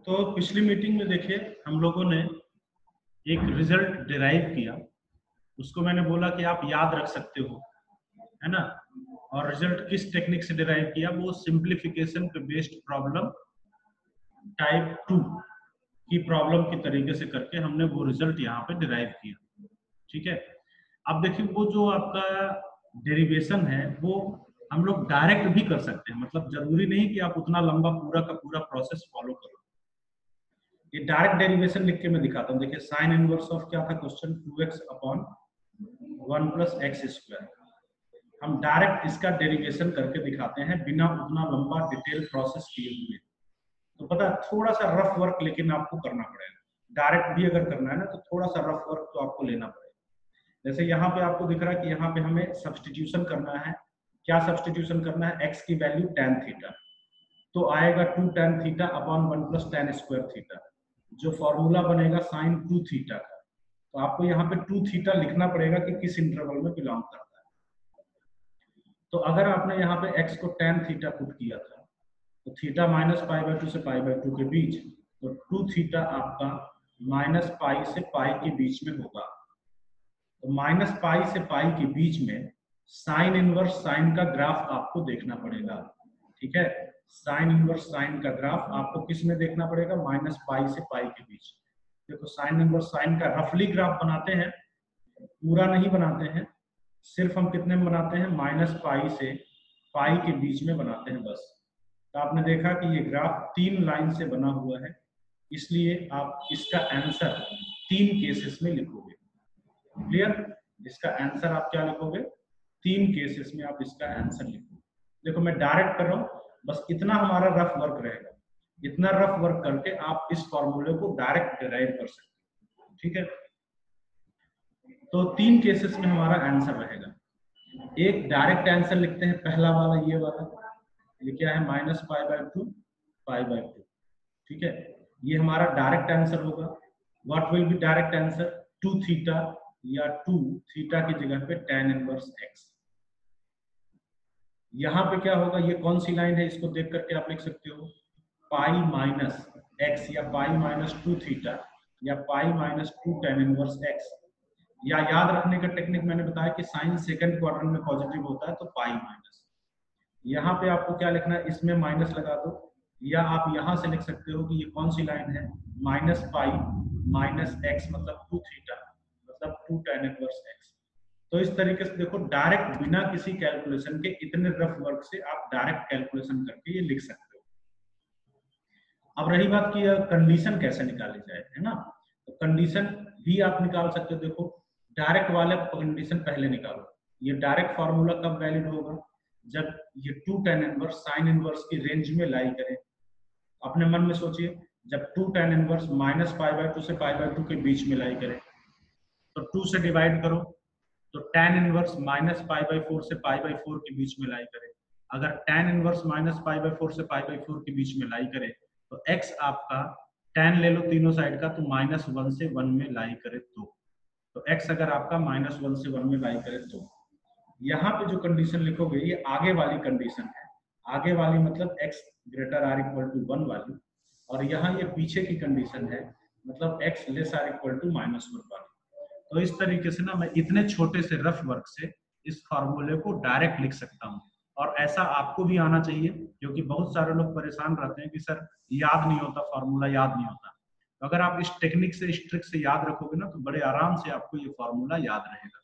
तो पिछली मीटिंग में देखिए हम लोगों ने एक रिजल्ट डिराइव किया, उसको मैंने बोला कि आप याद रख सकते हो, है ना। और रिजल्ट किस टेक्निक से डिराइव किया, वो सिंप्लीफिकेशन पे बेस्ड प्रॉब्लम टाइप 2 की प्रॉब्लम की तरीके से करके हमने वो रिजल्ट यहाँ पे डिराइव किया। ठीक है, अब देखिए वो जो आपका डेरिवेशन है वो हम लोग डायरेक्ट भी कर सकते हैं, मतलब जरूरी नहीं कि आप उतना लंबा पूरा का पूरा प्रोसेस फॉलो करो। ये डायरेक्ट डेरिवेशन लिख के मैं दिखाता हूँ। देखिए साइन इनवर्स ऑफ क्या था question, 2x upon 1 plus x square. हम डायरेक्ट इसका डेरिवेशन करके दिखाते हैं बिना उतना लंबा डिटेल प्रोसेस किए हुए। तो पता है थोड़ा सा रफ वर्क लेकिन आपको करना पड़ेगा। डायरेक्ट भी अगर करना है ना तो थोड़ा सा रफ वर्क तो आपको लेना पड़ेगा। जैसे यहाँ पे आपको दिख रहा है कि यहाँ पे हमें सब्सटीट्यूशन करना है। क्या सब्सटीट्यूशन करना है, x की वैल्यू tan थीटा, तो आएगा 2 tan theta upon 1 plus tan square theta, जो फॉर्मूला बनेगा साइन 2 थीटा का। तो आपको यहाँ पे 2 थीटा लिखना पड़ेगा कि किस इंटरवल में बिलोंग करता है। तो अगर आपने यहाँ पे x को tan थीटा पुट किया था तो थीटा माइनस पाई बाई 2 से पाई बाई 2 के बीच, तो 2 थीटा आपका माइनस पाई से पाई के बीच में होगा। तो माइनस पाई से पाई के बीच में साइन इनवर्स साइन का ग्राफ आपको देखना पड़ेगा। ठीक है, साइन इनवर्स साइन का ग्राफ आपको किस में देखना पड़ेगा, माइनस पाई से पाई के बीच। देखो साइन इनवर्स साइन का रफली ग्राफ बनाते हैं, पूरा नहीं बनाते हैं, सिर्फ हम कितने में बनाते हैं, माइनस पाई से पाई के बीच में बनाते हैं बस। तो आपने देखा कि ये ग्राफ 3 लाइन से बना हुआ है, इसलिए आप इसका आंसर 3 केसेस में लिखोगे। क्लियर, इसका आंसर आप क्या लिखोगे, 3 केसेस में आप इसका आंसर लिखोगे। देखो मैं डायरेक्ट कर रहा हूं, बस इतना हमारा रफ वर्क रहेगा। इतना रफ वर्क करके आप इस फॉर्मूले को डायरेक्ट डिराइव कर सकते हो। ठीक है, तो 3 केसेस में हमारा आंसर रहेगा। एक डायरेक्ट आंसर लिखते हैं, पहला वाला ये वाला, ये क्या है, minus pi by 2 pi by 2। ठीक है, ये हमारा डायरेक्ट आंसर होगा। What will be direct answer, 2 theta, या 2 थीटा की जगह पे tan इनवर्स x। यहाँ पे क्या होगा, ये कौन सी लाइन है, इसको देख करके आप लिख सकते हो पाई माइनस x, या पाई माइनस 2 थीटा, या pi minus 2 tan inverse x। या याद रखने का टेक्निक मैंने बताया कि साइन सेकंड क्वाड्रेंट में पॉजिटिव होता है तो पाई माइनस। यहाँ पे आपको क्या लिखना है, इसमें माइनस लगा दो, या आप यहाँ से लिख सकते हो कि ये कौन सी लाइन है, माइनस पाई माइनस एक्स, मतलब 2 थीटा, मतलब 2 tan इनवर्स x। तो इस तरीके से देखो डायरेक्ट बिना किसी कैलकुलेशन के, इतने रफ वर्क से आप डायरेक्ट कैलकुलेशन करके ये लिख सकते हो। अब रही बात की कंडीशन कैसे निकाली जाए, है ना। तो कंडीशन भी आप निकाल सकते हो। देखो डायरेक्ट वाले कंडीशन पहले निकालो। ये डायरेक्ट फॉर्मूला कब वैलिड होगा, जब ये 2 tan इनवर्स साइन इनवर्स की रेंज में लाई करे। अपने मन में सोचिए, जब 2 tan inverse minus pi by 2 से पाई बाई 2 के बीच में लाई करे, तो 2 से डिवाइड करो, तो tan inverse minus pi by 4 से पाई बाई 4 के बीच में लाई करे। अगर tan inverse minus pi by 4 से पाई बाई 4 के बीच में लाई करे तो x आपका tan ले लो तीनों साइड का, तो माइनस 1 से 1 में लाई करे तो x अगर आपका माइनस 1 से 1 में लाई करे तो यहाँ पे जो कंडीशन लिखोगे ये आगे वाली कंडीशन है। आगे वाली मतलब x greater or equal to 1 वाली, और यहाँ ये पीछे की कंडीशन है, मतलब x less or equal to minus 1 वाली। तो इस तरीके से ना मैं इतने छोटे से रफ वर्क से इस फॉर्मूले को डायरेक्ट लिख सकता हूँ। और ऐसा आपको भी आना चाहिए, क्योंकि बहुत सारे लोग परेशान रहते हैं कि सर याद नहीं होता, फॉर्मूला याद नहीं होता। तो अगर आप इस टेक्निक से, इस ट्रिक से याद रखोगे ना तो बड़े आराम से आपको ये फॉर्मूला याद रहेगा।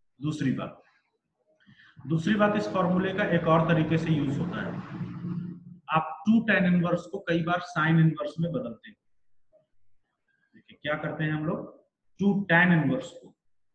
दूसरी बात इस फॉर्मूले का एक और तरीके से यूज होता है। आप 2 tan इनवर्स को कई बार साइन इनवर्स में बदलते हैं। देखिए क्या करते हैं हम लोग, 2 tan इनवर्स को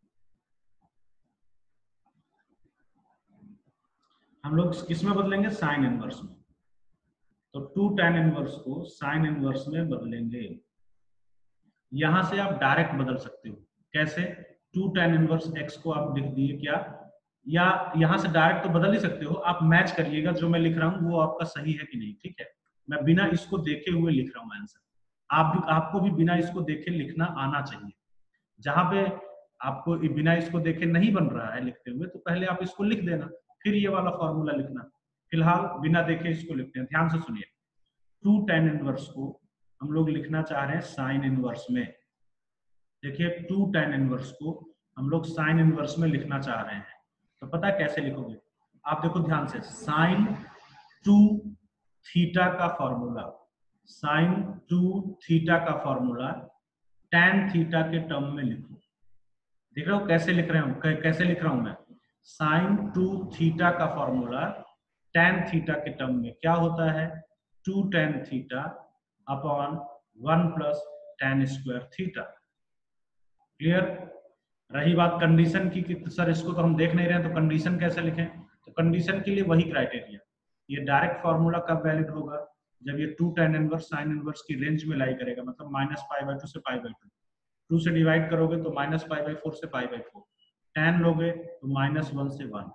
हम लोग किस में बदलेंगे, साइन इनवर्स में। तो 2 tan इनवर्स को साइन इनवर्स में बदलेंगे। यहां से आप डायरेक्ट बदल सकते हो। कैसे, 2 tan इनवर्स x को आप लिख दिए क्या, या यहां से डायरेक्ट तो बदल ही सकते हो, आप मैच करिएगा जो मैं लिख रहा हूं वो आपका सही है कि नहीं। ठीक है, मैं बिना इसको देखे हुए लिख रहा हूं आंसर। आपको भी बिना इसको देखे लिखना आना चाहिए। जहां पे आपको बिना इसको देखे नहीं बन रहा है लिखते हुए, तो पहले आप इसको लिख देना, फिर ये वाला फॉर्मूला लिखना। फिलहाल बिना देखे इसको लिखते हैं, ध्यान से सुनिए। 2 tan इनवर्स को हम लोग लिखना चाह रहे हैं साइन इनवर्स में। देखिए 2 tan इनवर्स को हम लोग साइन इनवर्स में लिखना चाह रहे हैं, तो पता है कैसे लिखोगे? आप देखो ध्यान से, साइन 2 थीटा का फॉर्मूला, साइन 2 थीटा का फॉर्मूला tan थीटा के टर्म में लिखो। देख रहे हो कैसे लिख रहे हूं, कैसे लिख रहा हूं मैं? साइन 2 थीटा का फॉर्मूला tan थीटा के टर्म में क्या होता है? 2 tan theta upon 1 plus tan square theta. Clear? रही बात कंडीशन की कि सर इसको तो हम देख नहीं रहे हैं, तो कंडीशन कैसे लिखें? तो कंडीशन के लिए वही क्राइटेरिया, ये डायरेक्ट फॉर्मूला कब वैलिड होगा? जब ये 2 tan इनवर्स साइन इनवर्स की रेंज में लाई करेगा, मतलब -π/2 से π/2। 2 से डिवाइड करोगे तो -π/4 से π/4, tan लोगे तो -1 से 1।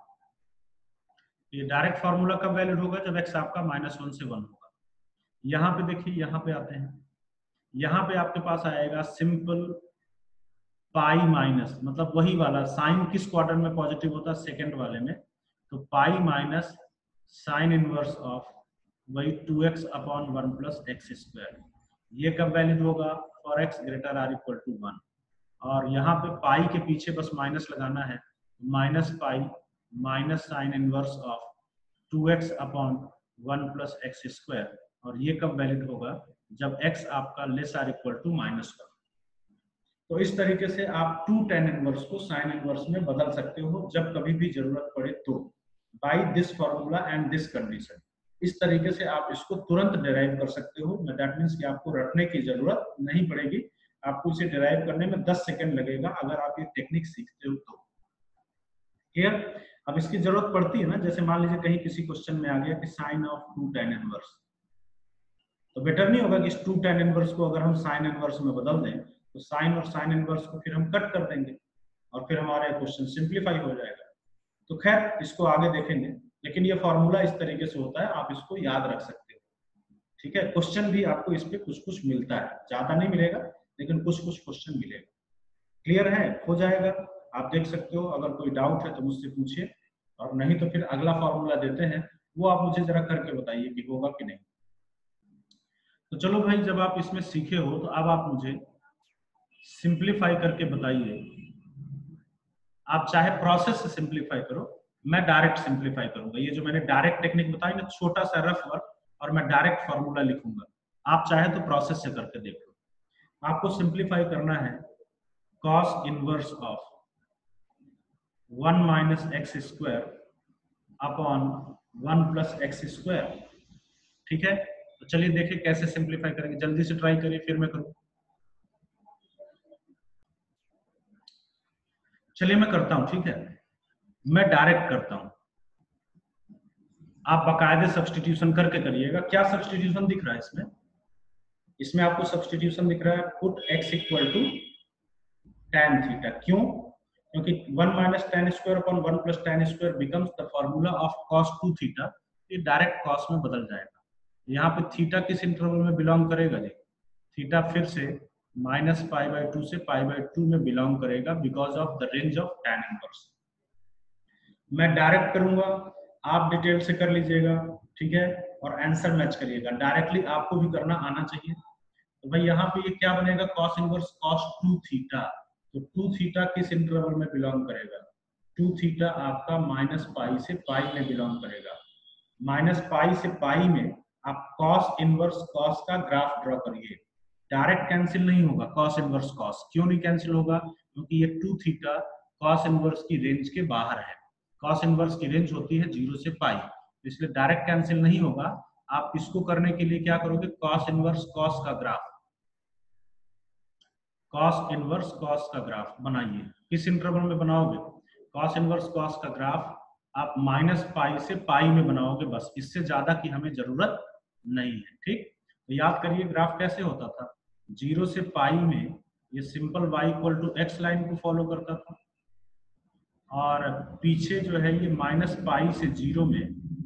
ये डायरेक्ट फॉर्मूला कब वैलिड होगा? जब x आपका -1 से 1 होगा। यहाँ पे देखिए, यहाँ पे आते हैं, यहाँ पे आपके पास आएगा सिंपल पाई माइनस, मतलब वही वाला साइन किस क्वाड्रेंट में पॉजिटिव होता है? सेकंड वाले में। तो pi minus sine inverse of वही 2x upon 1 plus x square. ये कब वैलिड होगा? For x greater or equal to 1। और यहाँ पे पाई के पीछे बस माइनस लगाना है, minus pi minus sine inverse of 2x upon 1 plus x square. और ये कब वैलिड होगा? जब x आपका लेस आर इक्वल टू -1। तो इस तरीके से आप 2 tan इनवर्स को साइन इनवर्स में बदल सकते हो जब कभी भी जरूरत पड़े तो, by this formula and this condition. इस तरीके से आप इसको तुरंत डिराइव कर सकते हो। दैट मीन्स कि आपको रटने की जरूरत नहीं पड़ेगी, आपको इसे डिराइव करने में 10 सेकंड लगेगा अगर आप ये टेक्निक सीखते हो तो। क्लियर? अब इसकी जरूरत पड़ती है ना, जैसे मान लीजिए कहीं किसी क्वेश्चन में आ गया कि साइन ऑफ 2 tan इनवर्स, तो बेटर नहीं होगा कि इस 2 tan इनवर्स को अगर हम साइन इनवर्स में बदल दें, तो साइन और साइन इनवर्स को फिर हम कट कर देंगे और फिर हमारा क्वेश्चन सिंप्लीफाई हो जाएगा। तो खैर इसको आगे देखेंगे, लेकिन ये फॉर्मूला इस तरीके से होता है, आप इसको याद रख सकते हो। ठीक है? क्वेश्चन भी आपको इस पे कुछ कुछ मिलता है, ज्यादा नहीं मिलेगा लेकिन कुछ कुछ क्वेश्चन मिलेगा। क्लियर है? हो जाएगा, आप देख सकते हो। अगर कोई डाउट है तो मुझसे पूछिए, और नहीं तो फिर अगला फॉर्मूला देते हैं, वो आप मुझे जरा करके बताइए कि होगा कि नहीं। तो चलो भाई, जब आप इसमें सीखे हो तो अब आप मुझे सिंप्लीफाई करके बताइए। आप चाहे प्रोसेस से सिंप्लीफाई करो, मैं डायरेक्ट सिंप्लीफाई करूंगा। ये जो मैंने डायरेक्ट टेक्निक बताई ना, छोटा सा रफ वर्क, और मैं डायरेक्ट फॉर्मूला लिखूंगा। आप चाहे तो प्रोसेस से करके देख लो। आपको सिंप्लीफाई करना है cos inverse of 1 minus x square upon 1 plus x square. ठीक है? तो चलिए देखिए कैसे सिंप्लीफाई करेंगे, जल्दी से ट्राई करिए, फिर मैं करूँ। चलिए मैं करता हूं, ठीक है? मैं डायरेक्ट करता हूं, आप बाकायदे सब्स्टिट्यूशन करके करिएगा। क्या सब्स्टिट्यूशन दिख रहा है इसमें? इसमें आपको सब्स्टिट्यूशन दिख रहा है put x equal to tan theta. क्यों? क्योंकि 1 minus tan square upon 1 plus tan square becomes the formula of cos 2 theta. ये डायरेक्ट cos में बदल जाएगा। यहाँ पे थीटा किस इंटरवल में बिलोंग करेगा जी? थीटा फिर से -π/2 से π/2 में बिलोंग करेगा because of the range of tan inverse. मैं डायरेक्ट करूंगा, आप डिटेल से कर लीजिएगा, ठीक है? और आंसर मैच करिएगा। डायरेक्टली आपको भी करना आना चाहिए। तो भाई यहाँ पे ये क्या बनेगा? cos inverse cos 2 theta. तो 2 थीटा किस इंटरवल में बिलोंग करेगा? 2 थीटा आपका -π से π में बिलोंग करेगा। -π से π में आप cos इनवर्स cos का ग्राफ ड्रॉ करिए। डायरेक्ट कैंसिल नहीं होगा cos इनवर्स cos। क्यों नहीं कैंसिल होगा? क्योंकि ये 2 थीटा cos इनवर्स की रेंज के बाहर है। cos इनवर्स की रेंज होती है 0 से π, इसलिए डायरेक्ट कैंसिल नहीं होगा। आप इसको करने के लिए क्या करोगे? cos इनवर्स cos का ग्राफ, cos इनवर्स cos का ग्राफ बनाइए। किस इंटरवल में बनाओगे? cos इनवर्स cos का ग्राफ आप -π से π में बनाओगे, बस। इससे ज्यादा की हमें जरूरत नहीं है। ठीक? तो याद करिए ग्राफ कैसे होता था। 0 से π में ये simple y equal to x line को फॉलो करता था, और पीछे जो है ये -π से 0 में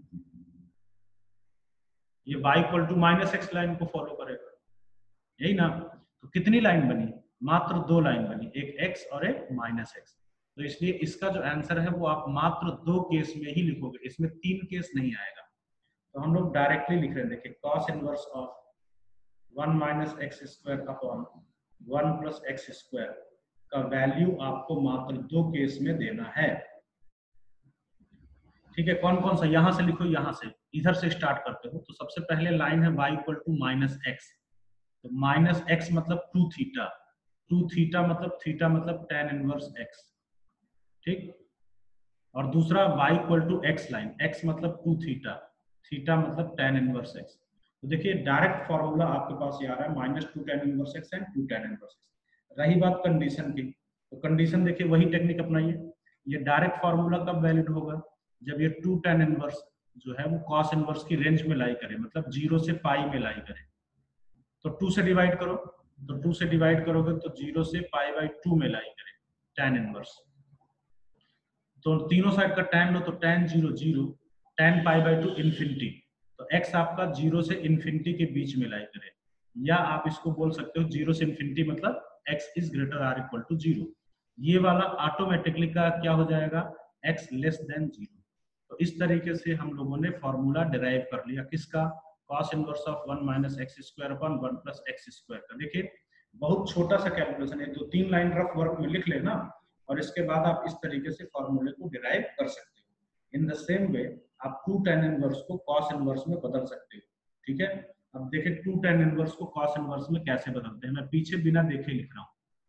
ये y equal to -x line को फॉलो करेगा। यही ना? तो कितनी लाइन बनी? मात्र 2 लाइन बनी, एक x और एक -x। तो इसलिए इसका जो आंसर है वो आप मात्र 2 केस में ही लिखोगे, इसमें 3 केस नहीं आएगा। तो हम लोग डायरेक्टली लिख रहे हैं, देखिए cos inverse of 1 minus x square upon 1 plus x square का वैल्यू आपको मात्र 2 केस में देना है। ठीक है, कौन कौन सा, यहां से लिखो, यहां से इधर से स्टार्ट करते हो। तो सबसे पहले लाइन है y equal to minus x, तो माइनस एक्स मतलब 2 थीटा, 2 थीटा मतलब tan इनवर्स x, ठीक। और दूसरा y equal to x line, x मतलब 2 थीटा, थीटा मतलब tan इनवर्स x। तो देखिए डायरेक्ट फॉर्मूला आपके पास ये आ रहा है minus 2 tan inverse x and 2 tan inverse x। रही बात कंडीशन की, तो कंडीशन देखिए वही टेक्निक अपनाइए। ये डायरेक्ट फॉर्मूला कब वैलिड होगा, जब ये 2 tan इनवर्स जो है वो cos इनवर्स की रेंज में लाई करे, मतलब 0 से पाई में लाई करे। तो 2 से डिवाइड करो, तो 2 से डिवाइड करोगे तो 0 से पाई बाई 2 में लाई करे tan इनवर्स। तो तीनों साइड का tan लो, तो tan 0 0, tan pi by 2 infinity. तो x आपका 0 से इन्फिनिटी के बीच में लाई करे, या आप इसको बोल सकते हो 0 से इन्फिनिटी मतलब x is greater or equal to 0। ये वाला ऑटोमेटिकली का क्या हो जाएगा, x लेस देन 0। तो इस तरीके से हम लोगों ने फॉर्मूला डिराइव कर लिया किसका, cos inverse of 1 minus x square upon 1 plus x square का। देखिए बहुत छोटा सा कैलकुलेशन है, 2-3 लाइन रफ वर्क में लिख लेना और इसके बाद आप इस तरीके से फॉर्मूले को डिराइव कर सकते हो। इन द सेम वे आप 2 tan इनवर्स को cos इनवर्स में बदल सकते हो, ठीक है। अब देखिए 2 tan इनवर्स को cos इनवर्स में कैसे बदलते हैं, मैं पीछे बिना देखे लिख रहा हूं।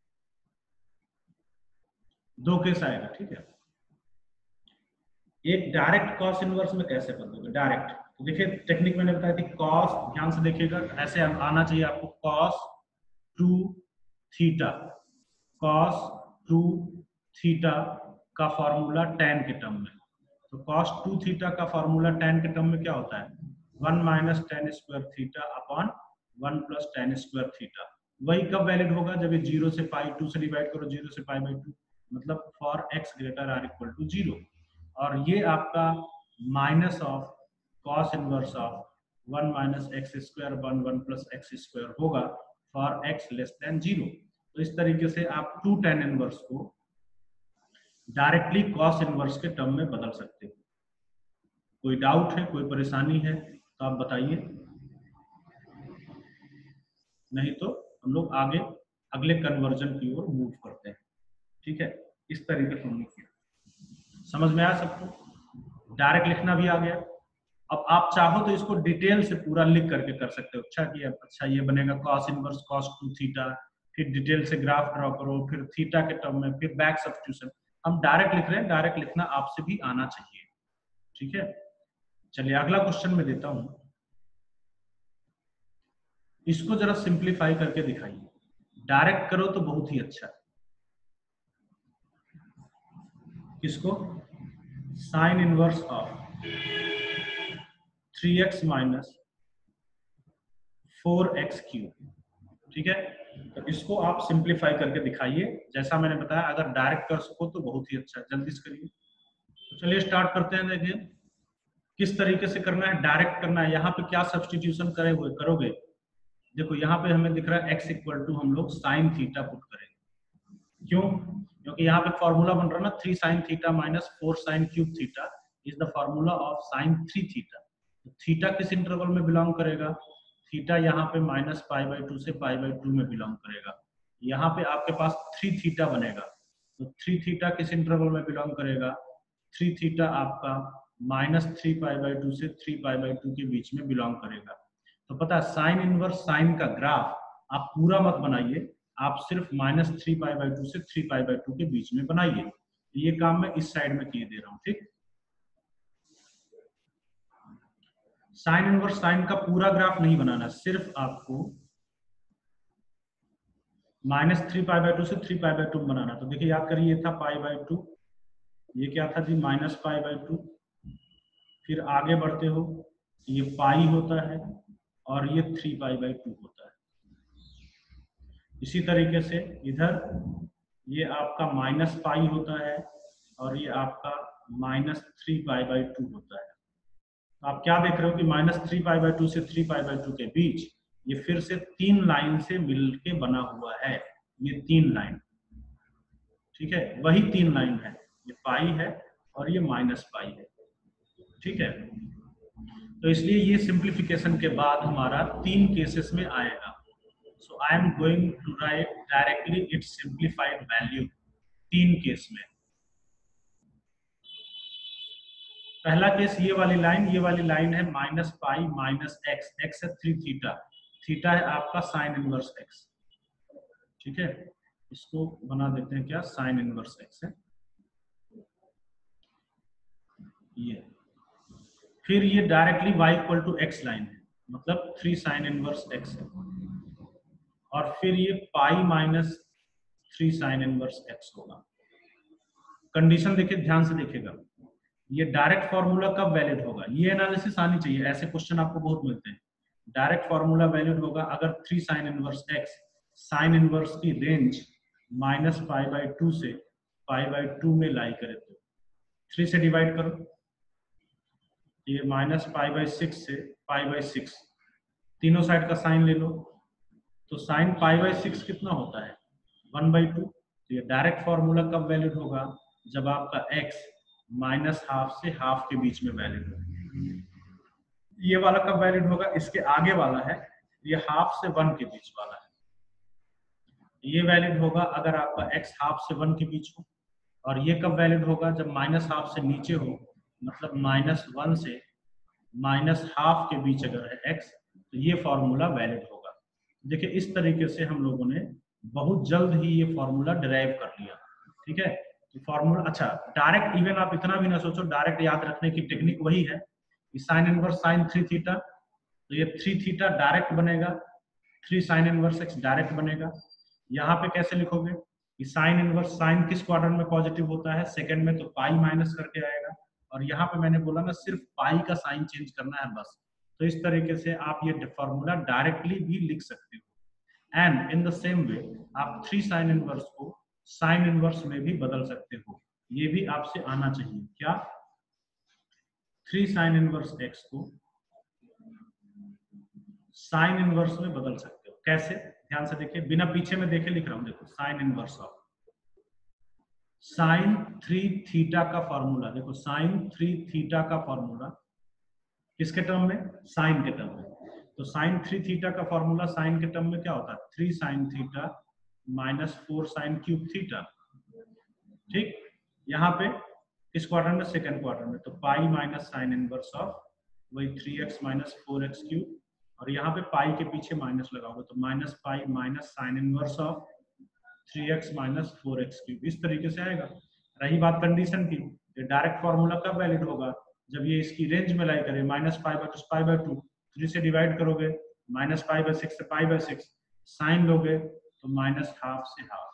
2 केस आएगा, ठीक है। एक डायरेक्ट cos इनवर्स में कैसे बदलोगे, डायरेक्ट, तो देखिए टेक्निक मैंने बताई थी, cos, ध्यान से देखिएगा ऐसे आना चाहिए आपको, cos 2 थीटा, cos 2 थीटा का फॉर्मूला tan के टर्म में। तो cos 2 थीटा का फॉर्मूला tan के टर्म में क्या होता है, 1 minus tan square theta upon 1 plus tan square theta. वही कब वैलिड होगा, जब ये 0 से पाई, 2 से डिवाइड करो 0 से पाई बाई 2, मतलब for x greater or equal to 0। और ये आपका minus of cos inverse of 1 minus x square upon 1 plus x square होगा फॉर x लेस देन 0। तो इस तरीके से आप 2 tan इनवर्स को डायरेक्टली cos इनवर्स के टर्म में बदल सकते हो। कोई डाउट है, कोई परेशानी है तो आप बताइए, नहीं तो हम लोग आगे अगले कन्वर्जन की ओर मूव करते हैं, ठीक है। इस तरीके से हमने किया, समझ में आया सबको, डायरेक्ट लिखना भी आ गया। अब आप चाहो तो इसको डिटेल से पूरा लिख करके कर सकते हो, अच्छा किया, अच्छा ये बनेगा cos इनवर्स cos 2 थीटा, फिर डिटेल से ग्राफ ड्रॉ करो, फिर थीटा के टर्म में, फिर बैक सब्स्टिट्यूशन। हम डायरेक्ट लिख रहे हैं, डायरेक्ट लिखना आपसे भी आना चाहिए, ठीक है। चलिए अगला क्वेश्चन में देता हूं, इसको जरा सिंप्लीफाई करके दिखाइए, डायरेक्ट करो तो बहुत ही अच्छा। किसको, sine inverse of 3x minus 4x cube, ठीक है। तो इसको आप सिंप्लीफाई करके दिखाइए, जैसा मैंने बताया, अगर डायरेक्ट कर सको तो बहुत ही अच्छा, जल्दी से करिए। तो चलिए स्टार्ट करते हैं, देखिए किस तरीके से करना है, डायरेक्ट करना है। यहाँ पे क्या सब्सटीट्यूशन करोगे, देखो यहाँ पे हमें दिख रहा है x इक्वल टू हम लोग साइन थीटा पुट करेंगे, क्यों, क्योंकि यहाँ पे फॉर्मूला बन रहा है ना, 3 sine theta minus 4 sine cube theta is the formula of sine 3 theta. तो थीटा किस इंटरवल में बिलोंग करेगा, थीटा यहाँ पे माइनस पाई बाई 2 से पाई बाई 2 में बिलोंग करेगा। यहाँ पे आपके पास 3 थीटा बनेगा, तो 3 थीटा किस इंटरवल में बिलोंग करेगा, 3 थीटा आपका माइनस 3 पाई बाई 2 से 3 पाई बाई 2 के बीच में बिलोंग करेगा। तो पता है साइन इनवर्स साइन का ग्राफ आप पूरा मत बनाइए, आप सिर्फ माइनस 3 पाई बाई 2 से 3 पाई बाई 2 के बीच में बनाइए। ये काम मैं इस साइड में किए दे रहा हूँ, ठीक। साइन इनवर्स साइन का पूरा ग्राफ नहीं बनाना, सिर्फ आपको माइनस 3 पाई बाई 2 से 3 पाई बाई 2 बनाना। तो देखिए याद करिए, ये था पाई बाई 2, ये क्या था जी, माइनस पाई बाई 2, फिर आगे बढ़ते हो ये पाई होता है और ये 3 पाई बाई 2 होता है। इसी तरीके से इधर ये आपका माइनस पाई होता है और ये आपका माइनस 3 पाई बाई 2 होता है। आप क्या देख रहे हो कि माइनस 3 पाई बाई 2 से 3 पाई बाई 2 के बीच ये फिर से 3 लाइन से मिलके बना हुआ है, ये 3 लाइन, ठीक है, वही 3 लाइन है, ये पाई है और ये माइनस पाई है, ठीक है। तो इसलिए ये सिंप्लीफिकेशन के बाद हमारा 3 केसेस में आएगा। I am going to write directly its simplified value 3 case में। पहला केस ये वाली लाइन है minus pi minus x, x है 3 थीटा, थीटा है आपका साइन इनवर्स एक्स। ठीक है, इसको बना देते हैं क्या, साइन इनवर्स एक्स है ये। फिर ये directly y equal to x line है, मतलब 3 साइन इनवर्स एक्स है, और फिर ये pi minus 3 sine inverse x होगा। कंडीशन देखिए, ध्यान से देखिएगा, ये डायरेक्ट फॉर्मूला कब वैलिड होगा, ये एनालिसिस आनी चाहिए, ऐसे क्वेश्चन आपको बहुत मिलते हैं। डायरेक्ट फॉर्मूला वैलिड होगा अगर 3 sine inverse x sine inverse की रेंज माइनस पाई बाई 2 से पाई बाई 2 में लाई करे तो 3 से डिवाइड करो, ये माइनस पाई बाई 6 से पाई बाई 6, तीनों साइड का साइन ले लो, तो साइन पाई बाई 6 कितना होता है 1/2। तो ये डायरेक्ट फॉर्मूला कब वैलिड होगा, जब आपका x माइनस हाफ से हाफ के बीच में वैलिड होगा। ये वाला कब वैलिड होगा, इसके आगे वाला है, ये हाफ से 1 के बीच वाला है, ये वैलिड होगा अगर आपका x हाफ से 1 के बीच हो। और ये कब वैलिड होगा, जब माइनस हाफ से नीचे हो, मतलब -1 से माइनस हाफ के बीच अगर है x, तो ये फॉर्मूला वैलिड होगा। देखिए इस तरीके से हम लोगों ने बहुत जल्द ही ये फॉर्मूला डिराइव कर लिया। ठीक है, तो फॉर्मूला, अच्छा डायरेक्ट इवन आप इतना भी ना सोचो, डायरेक्ट याद रखने की टेक्निक वही है कि साइन इनवर्स साइन 3 थीटा, तो ये 3 थीटा डायरेक्ट बनेगा, 3 साइन इनवर्स एक्स डायरेक्ट बनेगा। यहाँ पे कैसे लिखोगे कि साइन इनवर्स, साइन किस क्वाड्रेंट में पॉजिटिव होता है, सेकंड में, तो पाई माइनस करके आएगा, और यहाँ पे मैंने बोला ना सिर्फ पाई का साइन चेंज करना है बस। तो इस तरीके से आप ये फॉर्मूला डायरेक्टली भी लिख सकते हो। And in the same way आप 3 साइन इनवर्स को साइन इनवर्स में भी बदल सकते हो, ये भी आपसे आना चाहिए। क्या, 3 साइन इनवर्स एक्स को साइन इनवर्स में बदल सकते हो, कैसे, ध्यान से देखिए, बिना पीछे में देखे लिख रहा हूं, देखो sine inverse of sine 3 theta का फॉर्मूला, देखो साइन 3 थीटा का फॉर्मूला किसके टर्म में, साइन के टर्म में। तो साइन 3 थीटा का फॉर्मूला साइन के टर्म में क्या होता है, 3 sine theta minus 4 sine cube theta. ठीक, यहाँ पे किस क्वाड्रेंट में, सेकंड क्वाड्रेंट में, तो pi minus sine inverse of वही 3x माइनस 4x क्यूब, और यहाँ पे पाई के पीछे माइनस लगाओगे तो minus pi minus sine inverse of 3x minus 4x cube, इस तरीके से आएगा। रही बात कंडीशन की, ये डायरेक्ट फॉर्मूला कब वैलिड होगा, जब ये इसकी रेंज में लाई करे, minus pi by 2 pi by 2, 3 से डिवाइड करोगे, माइनस पाई बाई 6 से पाई बाई 6, साइन लोगे तो माइनस हाफ से हाफ।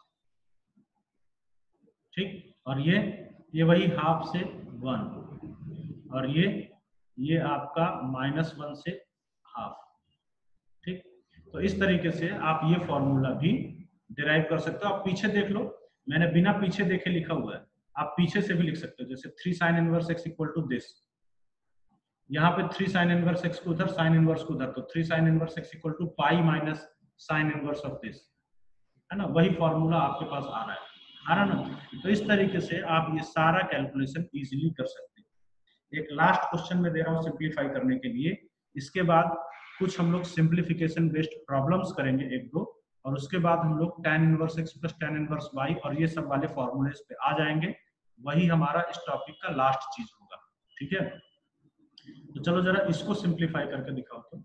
ठीक, और ये वही हाफ से 1, और ये आपका -1 से हाफ। ठीक, तो इस तरीके से आप ये फॉर्मूला भी डिराइव कर सकते हो। आप पीछे देख लो, मैंने बिना पीछे देखे लिखा हुआ है, आप पीछे से भी लिख सकते हो, जैसे 3 sine inverse x equal to this, यहाँ पे 3 साइन इनवर्स एक्स को उधर, साइन इनवर्स को उधर, तो 3 sine inverse x equal to pi minus sine inverse of this, है ना, वही फॉर्मूला आपके पास आ रहा है ना। तो इस तरीके से आप ये सारा कैलकुलेशन इजीली कर सकते हैं। एक लास्ट क्वेश्चन में दे रहा हूँ सिंप्लीफाई करने के लिए, इसके बाद कुछ हम लोग सिंप्लीफिकेशन बेस्ड प्रॉब्लम्स करेंगे 1-2, और उसके बाद हम लोग tan inverse x plus tan inverse y और ये सब वाले फॉर्मूलेस पे आ जाएंगे। वही हमारा इस टॉपिक का लास्ट चीज होगा। ठीक है, तो चलो जरा इसको सिंप्लीफाई करके दिखाओ तो।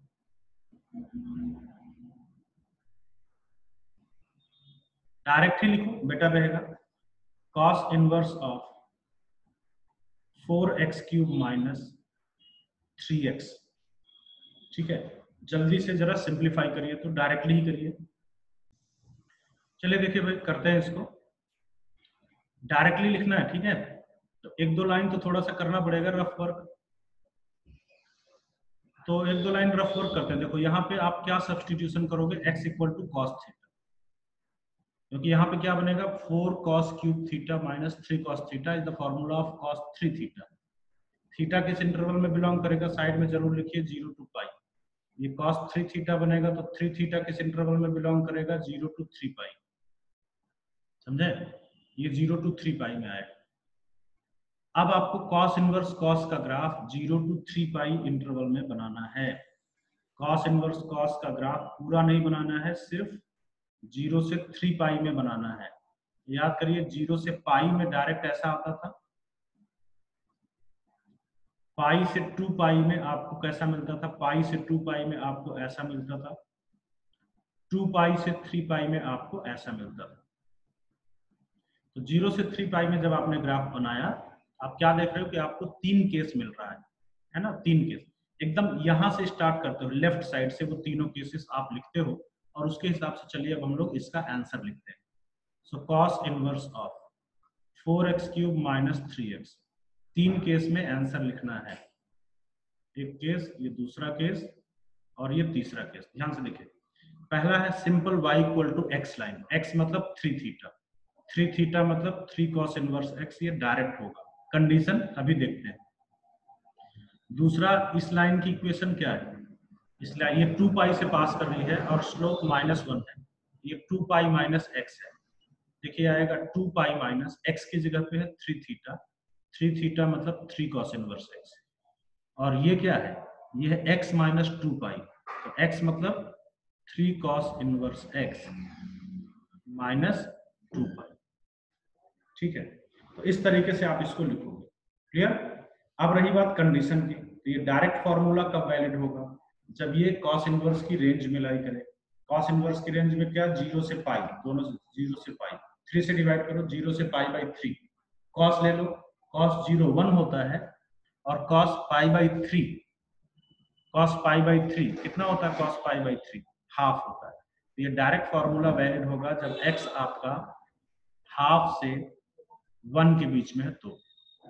डायरेक्ट ही लिखो, बेटर रहेगा। cos inverse of 4x cube minus 3x। ठीक है, जल्दी से जरा सिंप्लीफाई करिए, तो डायरेक्टली ही करिए। चलिए देखिए भाई, करते हैं इसको, डायरेक्टली लिखना है। ठीक है, तो 1-2 लाइन तो थोड़ा सा करना पड़ेगा रफ वर्क, तो 1-2 लाइन रफ वर्क करते हैं। देखो यहाँ पे आप क्या सब्सटीट्यूशन करोगे, x equal to cos theta, क्योंकि यहाँ पे क्या बनेगा, 4 cos cube theta minus 3 cos theta is the formula of cos 3 theta. Theta किस इंटरवल में बिलोंग करेगा, साइड में जरूर लिखिए 0 to पाई। ये cos 3 थीटा बनेगा, तो 3 थीटा किस इंटरवल में बिलोंग करेगा, 0 to 3 पाई। समझे, ये 0 to 3 पाई में आएगा। अब आपको cos इनवर्स cos का ग्राफ 0 to 3 पाई इंटरवल में बनाना है। cos इनवर्स cos का ग्राफ पूरा नहीं बनाना है, सिर्फ 0 से 3 पाई में बनाना है। याद करिए 0 से पाई में डायरेक्ट ऐसा आता था, पाई से 2 पाई में आपको कैसा मिलता था, पाई से 2 पाई में आपको ऐसा मिलता था, 2 पाई से 3 पाई में आपको ऐसा मिलता था। तो 0 से 3 पाई में जब आपने ग्राफ बनाया, आप क्या देख रहे हो कि आपको 3 केस मिल रहा है ना, 3 केस। एकदम यहां से स्टार्ट करते हो, लेफ्ट साइड से वो तीनों केसेस आप लिखते हो और उसके हिसाब से चलिए अब हम लोग इसका आंसर लिखते हैं। So cos inverse of 4x³ minus 3x, 3 case में आंसर लिखना है। एक केस, ये दूसरा केस और ये तीसरा केस। ध्यान से देखिए, पहला है simple y equal to x line, x मतलब 3 थीटा, 3 थीटा मतलब 3 cos इनवर्स x, ये डायरेक्ट होगा। कंडीशन अभी देखते हैं। दूसरा, इस लाइन की इक्वेशन क्या है, इसलिए ये 2 पाई से पास कर रही है और स्लोप -1 है, ये 2 पाई माइनस x है। देखिए आएगा 2 पाई माइनस x की जगह पे है 3 थीटा, 3 थीटा मतलब 3 cos इनवर्स x, और ये क्या है, ये है x माइनस 2 पाई, तो x मतलब 3 cos inverse x minus 2 pi. ठीक है, तो इस तरीके से आप इसको लिखोगे। क्लियर? अब रही बात कंडीशन की, तो ये डायरेक्ट फॉर्मूला कब वैलिड होगा, जब ये cos इनवर्स की रेंज में लाई करे। cos इनवर्स की रेंज में क्या, 0 से पाई, दोनों 0 से पाई, 3 से डिवाइड करो, 0 से पाई बाई 3, cos ले लो, cos 0 1 होता है और cos pi by 3, cos pi by 3 कितना होता है, cos पाई बाई 3 हाफ होता है। तो ये डायरेक्ट फॉर्मूला वैलिड होगा जब x आपका हाफ से 1 के बीच में है। तो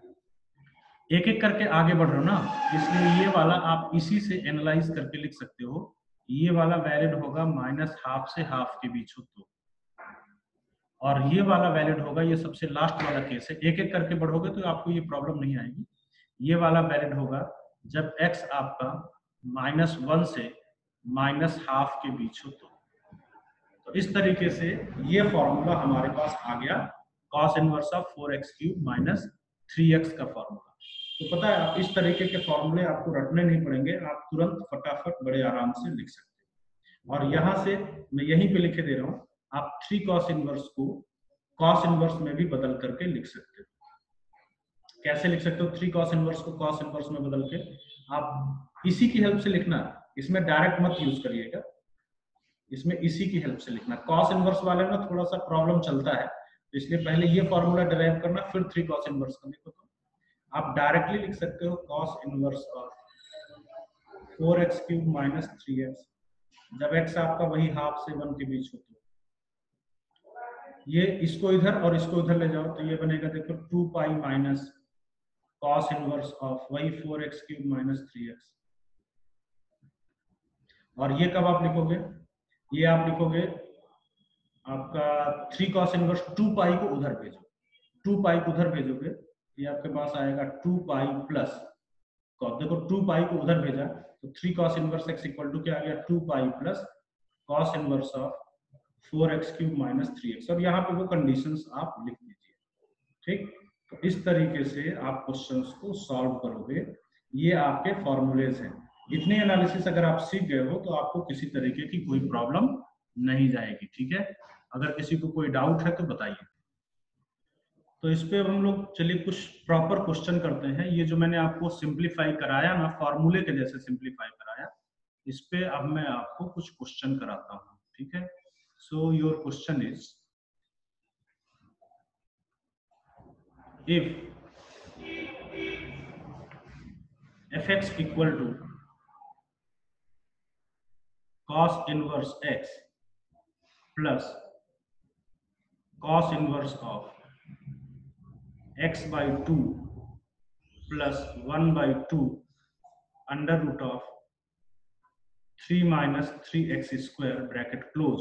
एक एक करके आगे बढ़ रहे हो ना, इसलिए ये वाला आप इसी से एनालाइज करके लिख सकते हो, ये वाला वैलिड होगा -12 से हाफ के बीच हो तो, और ये वाला वैलिड होगा, ये सबसे लास्ट वाला केस है। एक एक करके बढ़ोगे तो आपको ये प्रॉब्लम नहीं आएगी। ये वाला वैलिड होगा जब x आपका -1 से -12 के बीच हो तो इस तरीके से ये फॉर्मूला हमारे पास आ गया, cos inverse of 4x³ minus 3x का फॉर्मूला। तो पता है, आप इस तरीके के फॉर्मूले आपको रटने नहीं पड़ेंगे, आप तुरंत फटाफट बड़े आराम से लिख सकते हैं। और यहाँ से मैं यहीं पे लिखे दे रहा हूँ, आप 3 cos इनवर्स को cos इनवर्स में भी बदल करके लिख सकते हो। कैसे लिख सकते हो 3 cos इनवर्स को cos इनवर्स में बदल के, आप इसी की हेल्प से लिखना, इसमें डायरेक्ट मत यूज करिएगा, इसमें इसी की हेल्प से लिखना। cos इनवर्स वाले में थोड़ा सा प्रॉब्लम चलता है, तो इसलिए पहले ये फॉर्मूला डिराइव करना, फिर 3 cos इनवर्स का लिखो। तो आप डायरेक्टली लिख सकते हो cos inverse of 4x³ minus 3x, जब x आपका वही हाफ से 1 के बीच हो तो ये इसको इधर और इसको इधर ले जाओ, तो ये बनेगा देखो 2 pi minus cos inverse of वही 4x³ माइनस 3x। और ये कब आप लिखोगे, ये आप लिखोगे आपका 3 cos इनवर्स 2 पाई को उधर भेजो, 2 पाई को उधर भेजोगे, ये आपके पास आएगा 2 पाई प्लस, देखो 2 पाई को उधर भेजा तो 3 cos inverse x equal to क्या आ गया, 2 pi plus cos inverse of 4x³ minus 3x, और यहाँ पे वो कंडीशंस आप लिख दीजिए। ठीक, तो इस तरीके से आप क्वेश्चंस को सॉल्व करोगे। ये आपके फॉर्मूलेज हैं। इतने एनालिसिस अगर आप सीख गए हो तो आपको किसी तरीके की कोई प्रॉब्लम नहीं जाएगी। ठीक है, अगर किसी को कोई डाउट है तो बताइए। तो इस पे हम लोग चलिए कुछ प्रॉपर क्वेश्चन करते हैं। ये जो मैंने आपको सिंप्लीफाई कराया ना, फॉर्मूले के जैसे सिंप्लीफाई कराया, इस पे अब मैं आपको कुछ क्वेश्चन कराता हूँ। ठीक है, so your question is, if fx equal to cos inverse x plus cos inverse of x by 2 plus 1 by 2 under root of 3 minus 3x square bracket close,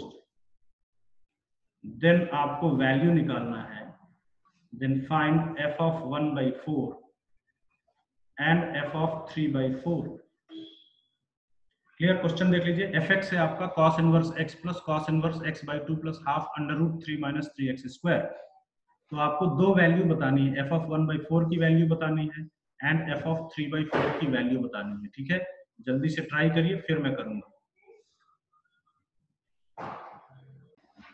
then आपको वैल्यू निकालना है, then find f of 1 by 4 and f of 3 by 4। Clear? Question देख लीजिए, fx है आपका cos inverse x plus cos inverse x by 2 plus half under root 3 minus 3x square. तो आपको दो वैल्यू बतानी है, f ऑफ 1 बाई 4 की वैल्यू बतानी है एंड f ऑफ 3 बाई 4 की वैल्यू बतानी है। ठीक है, जल्दी से ट्राई करिए, फिर मैं करूंगा।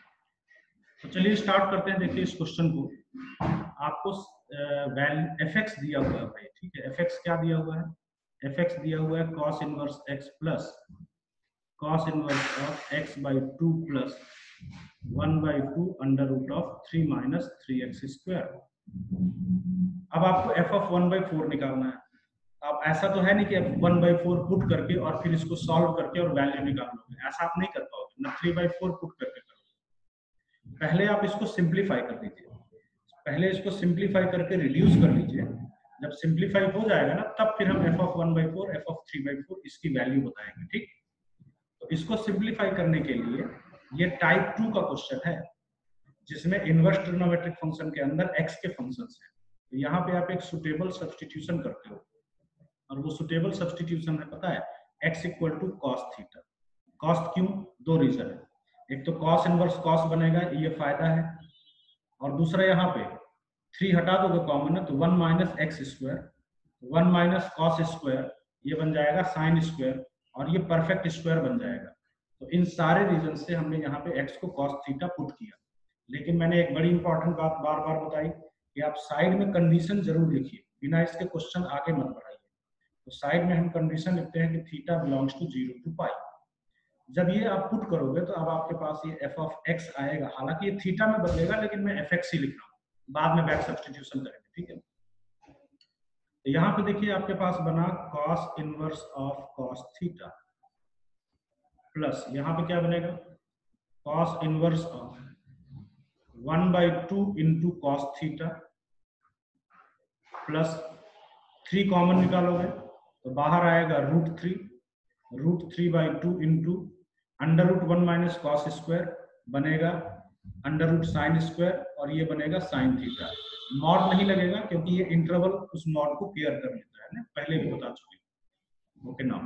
चलिए स्टार्ट करते हैं। देखिए इस क्वेश्चन को आपको एफ एक्स दिया हुआ है भाई, ठीक है। एफ एक्स क्या दिया हुआ है? एफ एक्स दिया हुआ है cos inverse x plus cos inverse of x by 2 plus 1/2 under root of 3 minus 3x square. अब आपको एफ ऑफ 1/4 निकालना है। आप ऐसा तो है नहीं कि 1/4 पुट करके और फिर इसको सॉल्व करके और वैल्यू निकाल लोगे, ऐसा आप नहीं कर पाओगे ना। 3/4 पुट करके करोगे। पहले आप इसको सिंप्लीफाई कर लीजिए, पहले इसको सिंप्लीफाई करके रिड्यूस कर लीजिए। जब सिंप्लीफाई हो जाएगा ना, तब फिर हम एफ ऑफ 1/4 एफ ऑफ 3/4 इसकी वैल्यू बताएंगे, ठीक। तो इसको सिंप्लीफाई करने के लिए ये टाइप 2 का क्वेश्चन है, जिसमें इनवर्स ट्रिग्नोमेट्रिक फंक्शन के अंदर x के फंक्शंस हैं। तो यहाँ पे आप एक सुटेबल सब्स्टिट्यूशन करते हो, और वो सुटेबल सब्स्टिट्यूशन है, पता है, x equal to cos theta. Cos क्यों? दो रीजन है। एक तो कॉस इनवर्स कॉस बनेगा, ये फायदा है, और दूसरा यहाँ पे 3 हटा दोगे कॉमन है तो 1 minus x square, 1 minus cos square, ये बन जाएगा साइन स्क्वायर, और ये परफेक्ट स्क्वायर बन जाएगा। तो इन सारे रीजन से हमने यहाँ पे x को कॉस थीटा पुट किया। लेकिन मैंने एक बड़ी इंपॉर्टेंट बात बार बार बताई कि आप साइड में कंडीशन जरूर लिखिए, बिना इसके क्वेश्चन आगे मत बढ़ाइए। तो साइड में हम कंडीशन लिखते हैं कि theta belongs to 0 to pi. जब ये आप पुट करोगे तो अब आपके पास ये एफ ऑफ एक्स आएगा। हालांकि ये थीटा में बदलेगा, लेकिन मैं एफ एक्स ही लिख रहा हूँ, बाद में बैक सब्स्टिट्यूशन करेंगे, ठीक है। तो यहाँ पे देखिए आपके पास बना cos inverse of cos theta plus यहाँ पे क्या बनेगा, cos inverse of 1/2 into cos theta plus 3 common निकालोगे तो बाहर आएगा √3/2 into under root 1 minus cos square बनेगा अंडर रूट साइन स्क्वायर, और ये बनेगा साइन थीटा। मॉड नहीं लगेगा क्योंकि ये इंटरवल उस मॉड को केयर कर लेता है ना, पहले भी बता चुके। ओके नाउ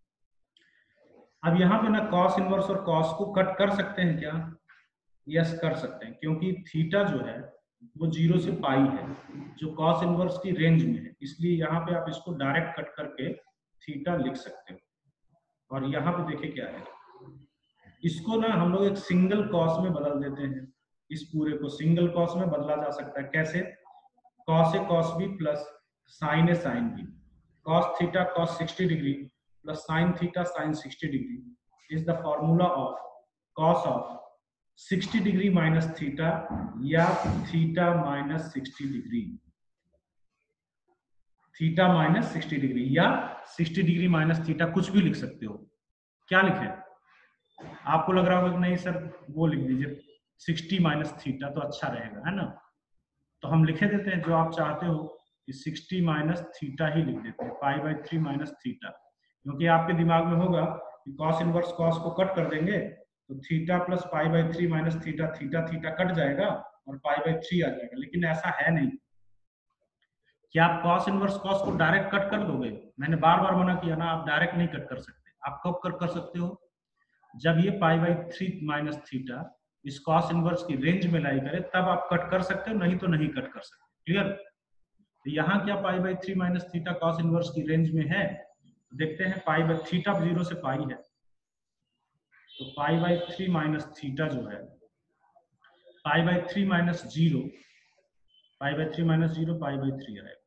अब यहाँ पे ना कॉस इनवर्स और कॉस को कट कर सकते हैं क्या? यस कर सकते हैं, क्योंकि थीटा जो है वो 0 से पाई है, जो कॉस इनवर्स की रेंज में है। इसलिए यहाँ पे आप इसको डायरेक्ट कट करके थीटा लिख सकते हो। और यहाँ पे देखिए क्या है, इसको ना हम लोग एक सिंगल कॉस में बदल देते हैं। इस पूरे को सिंगल कॉस में बदला जा सकता है। कैसे? Cos a cos b plus sine a sine b. Cos theta cos 60 degree plus sine theta sine 60 degree is the formula of cos of 60 degree minus theta या theta minus 60 degree. Theta minus 60 degree या 60 degree minus theta, कुछ भी लिख सकते हो। क्या लिखे? आपको लग रहा होगा कि नहीं सर वो लिख दीजिए 60 माइनस थीटा तो अच्छा रहेगा, है ना। तो हम लिखे देते हैं जो आप चाहते हो कि 60 माइनस थीटा ही लिख देते हैं, π/3 माइनस थीटा। क्योंकि आपके दिमाग में होगा कि कॉस इनवर्स कॉस को कट कर देंगे तो theta plus π/3 minus theta, theta theta cut जाएगा और π/3 आ जाएगा। लेकिन ऐसा है नहीं कि आप कॉस इनवर्स कॉस को डायरेक्ट कट कर दोगे। मैंने बार बार मना किया ना, आप डायरेक्ट नहीं कट कर सकते। आप कब कट कर सकते हो? जब ये π/3 माइनस थीटा इस कॉस इनवर्स की रेंज में लाई करे, तब आप कट कर सकते हो, नहीं तो नहीं कट कर सकते। क्लियर? तो यहाँ क्या π/3 माइनस थीटा कॉस इनवर्स की रेंज में है? देखते हैं। थीटा 0 से पाई है, तो π/3 माइनस थीटा जो है π/3 माइनस 0, π/3 माइनस 0 π/3 आएगा।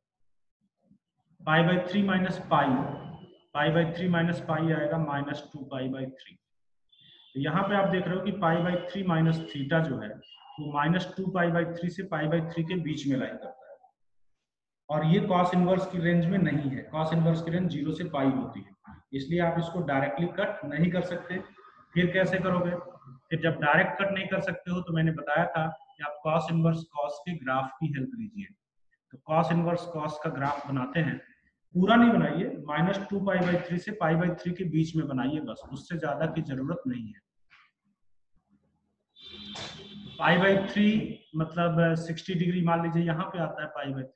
π/3 माइनस पाई, π/3 माइनस पाई आएगा -2π/3। तो यहाँ पे आप देख रहे हो कि π/3 माइनस थीटा जो है वो -2π/3 से π/3 के बीच में लाई करता है, और ये कॉस इनवर्स की रेंज में नहीं है। कॉस इनवर्स की रेंज 0 से पाई होती है, इसलिए आप इसको डायरेक्टली कट नहीं कर सकते। फिर कैसे करोगे? फिर जब डायरेक्ट कट नहीं कर सकते हो तो मैंने बताया था कि आप कॉस इनवर्स कॉस के ग्राफ की हेल्प लीजिए। तो कॉस इनवर्स कॉस का ग्राफ बनाते हैं, पूरा नहीं बनाइए, -2π/3 से π/3 के बीच में बनाइए, बस उससे ज्यादा की जरूरत नहीं है। π/3 मतलब 60 डिग्री मान लीजिए, यहाँ पे आता है π/3,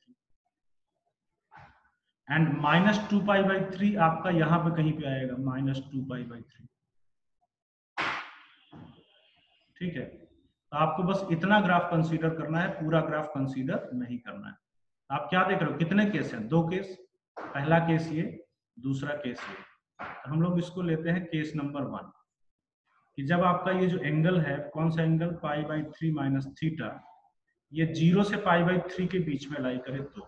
एंड -2π/3 आपका यहाँ पे कहीं पे आएगा -2π/3। ठीक है, तो आपको बस इतना ग्राफ कंसीडर करना है, पूरा ग्राफ कंसीडर नहीं करना है। आप क्या देख रहे हो? कितने केस हैं? 2 केस। पहला केस ये, दूसरा केस ये। तो हम लोग इसको लेते हैं केस नंबर 1। कि जब आपका ये जो एंगल है, कौन सा एंगल, π/3 माइनस थीटा, ये 0 से π/3 के बीच में लाई करे तो,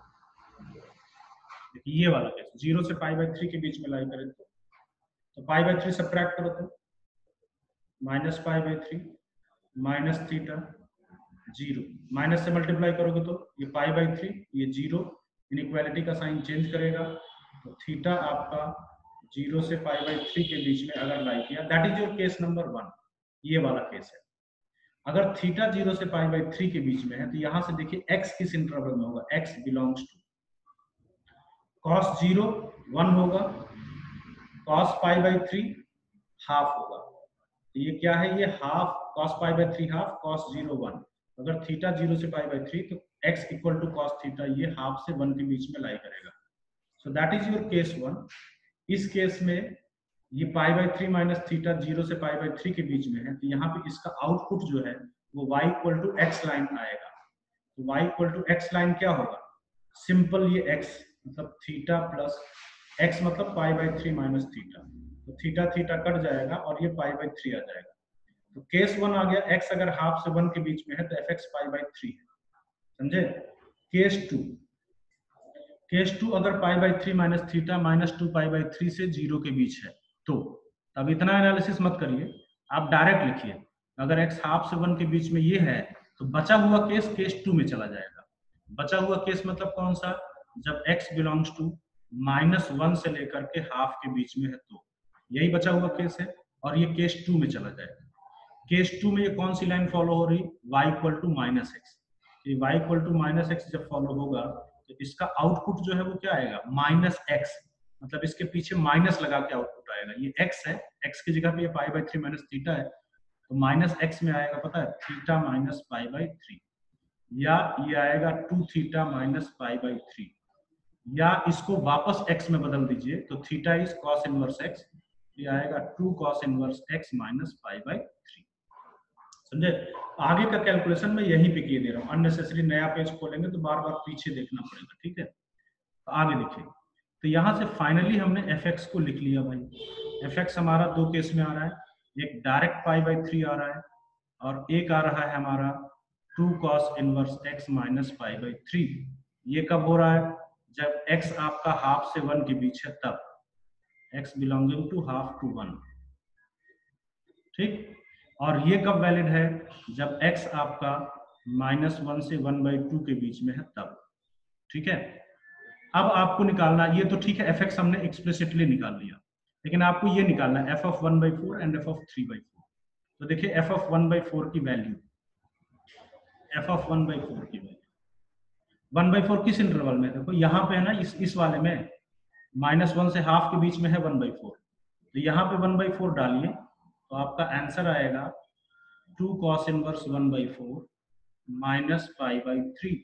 ये वाला केस 0 से π/3 के बीच में लाई करे तो π/3 सब्ट्रैक्ट करो तो माइनस π/3 माइनस थीटा 0, माइनस से मल्टीप्लाई करोगे तो ये π/3, ये 0, इनइक्वालिटी का साइन चेंज करेगा तो थीटा आपका 0 से π/3 के बीच में अगर लाई किया, that is your case number 1, ये वाला केस है। अगर थीटा 0 से π/3 के बीच में है तो यहां से देखिए x किस इंटरवल में होगा, x बिलोंग्स टू cos 0 1 होगा, cos π/3 हाफ होगा, तो ये क्या है, ये हाफ, cos π/3 हाफ, cos 0 1, अगर थीटा 0 से π/3 तो x equal to cos theta, ये हाफ से 1 के बीच में लाई करेगा। So that is your case 1। इस केस में ये π/3 माइनस थीटा 0 से π/3 के बीच में है, तो यहाँ पे इसका आउटपुट जो है वो y equal to x line आएगा। तो y equal to x line क्या होगा, सिंपल ये x मतलब थीटा प्लस x मतलब π/3 माइनस थीटा, तो थीटा थीटा कट जाएगा और ये π/3 आ जाएगा। तो केस 1 आ गया, x अगर हाफ से 1 के बीच में है तो fx π/3 है, समझे। केस 2 अगर π/3 माइनस थीटा माइनस 2 π/3 से 0 के बीच है तो अब इतना एनालिसिस मत करिए, आप डायरेक्ट लिखिए, अगर x हाफ से 1 के बीच में ये है तो बचा हुआ केस केस 2 में चला जाएगा। बचा हुआ केस मतलब कौन सा, जब x बिलोंग्स टू -1 से लेकर के हाफ के बीच में है तो यही बचा हुआ केस है, और ये केस 2 में चला जाएगा। केस 2 में ये कौन सी लाइन फॉलो हो रही, y इक्वल टू -x, ये y इक्वल टू -x जब फॉलो होगा तो इसका आउटपुट जो है वो क्या आएगा, -x, मतलब इसके पीछे माइनस लगा के आउटपुट आएगा। ये x है, x की जगह पे ये π/3 माइनस थीटा है, तो -x में आएगा पता है, थीटा माइनस π/3, या ये आएगा 2 थीटा माइनस π/3, या इसको वापस x में बदल दीजिए तो theta is cos inverse x, ये आएगा 2 cos इनवर्स x माइनस π/3, समझे। आगे का कैलकुलेशन मैं यहीं पे किए दे रहा हूँ, अननेसेसरी नया पेज खोलेंगे तो बार बार पीछे देखना पड़ेगा, ठीक है। तो आगे देखिए, तो यहाँ से फाइनली हमने fx को लिख लिया भाई। fx हमारा दो केस में आ रहा है, एक डायरेक्ट π/3 आ रहा है और एक आ रहा है हमारा 2 cos इनवर्स x माइनस π/3। ये कब हो रहा है, जब x आपका हाफ से 1 के बीच है तब, x belonging to half to 1, ठीक। और ये कब वैलिड है, जब x आपका -1 से 1/2 के बीच में है तब, ठीक है। अब आपको निकालना, ये तो ठीक है fx हमने एक्सप्लिसिटली निकाल लिया, लेकिन आपको ये निकालना है f of 1/4 and f of 3/4। तो देखिए f of 1/4 की वैल्यू, f of 1/4 की वैल्यू, 1/4 किस इंटरवल में, देखो यहाँ पे है ना, इस वाले में -1 से हाफ के बीच में है 1/4, तो यहाँ पे 1/4 डालिए तो आपका आंसर आएगा 2 cos इनवर्स 1/4 माइनस π/3।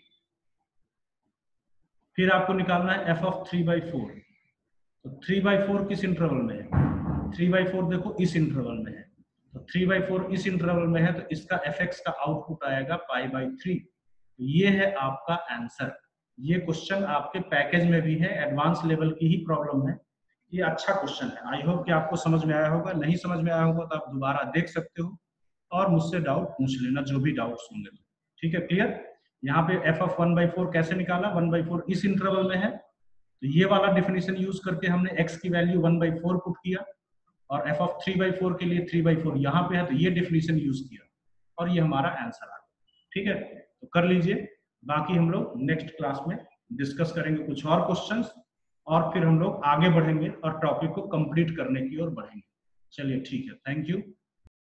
फिर आपको निकालना है f of 3/4, तो 3/4 किस इंटरवल में है, 3/4 देखो इस इंटरवल में है, तो 3/4 इस इंटरवल में है, तो इसका fx का आउटपुट आएगा π/3। ये है आपका आंसर। ये क्वेश्चन आपके पैकेज में भी है, एडवांस लेवल की ही प्रॉब्लम है, ये अच्छा क्वेश्चन है। आई होप कि आपको समझ में आया होगा, नहीं समझ में आया होगा तो आप दोबारा देख सकते हो और मुझसे डाउट पूछ लेना, जो भी डाउट्स होंगे, ठीक है, क्लियर। यहाँ पे f of 1/4 कैसे निकाला, 1/4 इस इंटरवल में है, तो ये वाला डेफिनेशन यूज करके हमने x की वैल्यू 1/4 पुट किया, और f of 3/4 के लिए 3/4 यहाँ पे है तो ये डेफिनेशन यूज किया, और ये हमारा आंसर आ गया, ठीक है। तो कर लीजिए, बाकी हम लोग नेक्स्ट क्लास में डिस्कस करेंगे कुछ और क्वेश्चंस, और फिर हम लोग आगे बढ़ेंगे और टॉपिक को कंप्लीट करने की ओर बढ़ेंगे। चलिए ठीक है, थैंक यू।